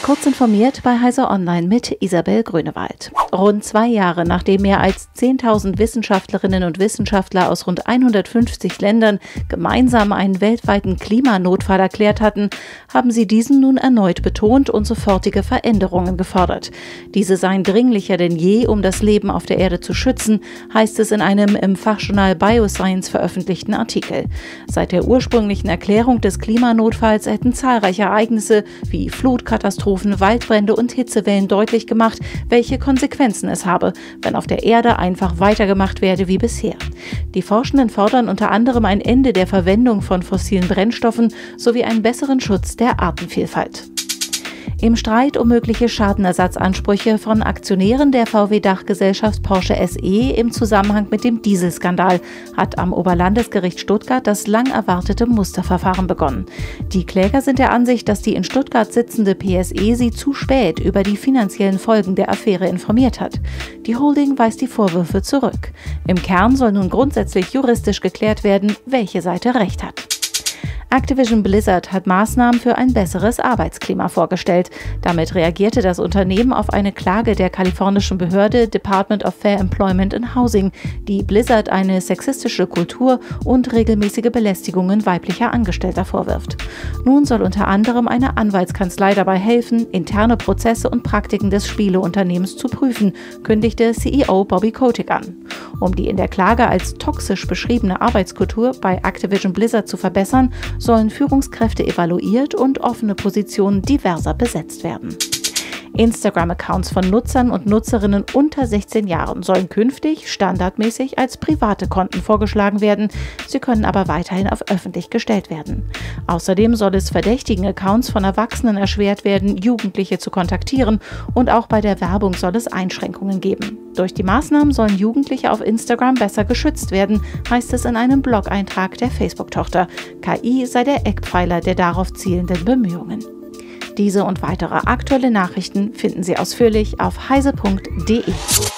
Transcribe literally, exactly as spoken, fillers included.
Kurz informiert bei Heise Online mit Isabel Grünewald. Rund zwei Jahre nachdem mehr als zehntausend Wissenschaftlerinnen und Wissenschaftler aus rund hundertfünfzig Ländern gemeinsam einen weltweiten Klimanotfall erklärt hatten, haben sie diesen nun erneut betont und sofortige Veränderungen gefordert. Diese seien dringlicher denn je, um das Leben auf der Erde zu schützen, heißt es in einem im Fachjournal Bioscience veröffentlichten Artikel. Seit der ursprünglichen Erklärung des Klimanotfalls hätten zahlreiche Ereignisse wie Flutkatastrophen, Waldbrände und Hitzewellen deutlich gemacht, welche Konsequenzen es habe, wenn auf der Erde einfach weitergemacht werde wie bisher. Die Forschenden fordern unter anderem ein Ende der Verwendung von fossilen Brennstoffen sowie einen besseren Schutz der Artenvielfalt. Im Streit um mögliche Schadenersatzansprüche von Aktionären der V W-Dachgesellschaft Porsche S E im Zusammenhang mit dem Dieselskandal hat am Oberlandesgericht Stuttgart das lang erwartete Musterverfahren begonnen. Die Kläger sind der Ansicht, dass die in Stuttgart sitzende P S E sie zu spät über die finanziellen Folgen der Affäre informiert hat. Die Holding weist die Vorwürfe zurück. Im Kern soll nun grundsätzlich juristisch geklärt werden, welche Seite recht hat. Activision Blizzard hat Maßnahmen für ein besseres Arbeitsklima vorgestellt. Damit reagierte das Unternehmen auf eine Klage der kalifornischen Behörde Department of Fair Employment and Housing, die Blizzard eine sexistische Kultur und regelmäßige Belästigungen weiblicher Angestellter vorwirft. Nun soll unter anderem eine Anwaltskanzlei dabei helfen, interne Prozesse und Praktiken des Spieleunternehmens zu prüfen, kündigte C E O Bobby Kotick an. Um die in der Klage als toxisch beschriebene Arbeitskultur bei Activision Blizzard zu verbessern, sollen Führungskräfte evaluiert und offene Positionen diverser besetzt werden. Instagram-Accounts von Nutzern und Nutzerinnen unter sechzehn Jahren sollen künftig standardmäßig als private Konten vorgeschlagen werden. Sie können aber weiterhin auf öffentlich gestellt werden. Außerdem soll es verdächtigen Accounts von Erwachsenen erschwert werden, Jugendliche zu kontaktieren, und auch bei der Werbung soll es Einschränkungen geben. Durch die Maßnahmen sollen Jugendliche auf Instagram besser geschützt werden, heißt es in einem Blog-Eintrag der Facebook-Tochter. K I sei der Eckpfeiler der darauf zielenden Bemühungen. Diese und weitere aktuelle Nachrichten finden Sie ausführlich auf heise punkt de.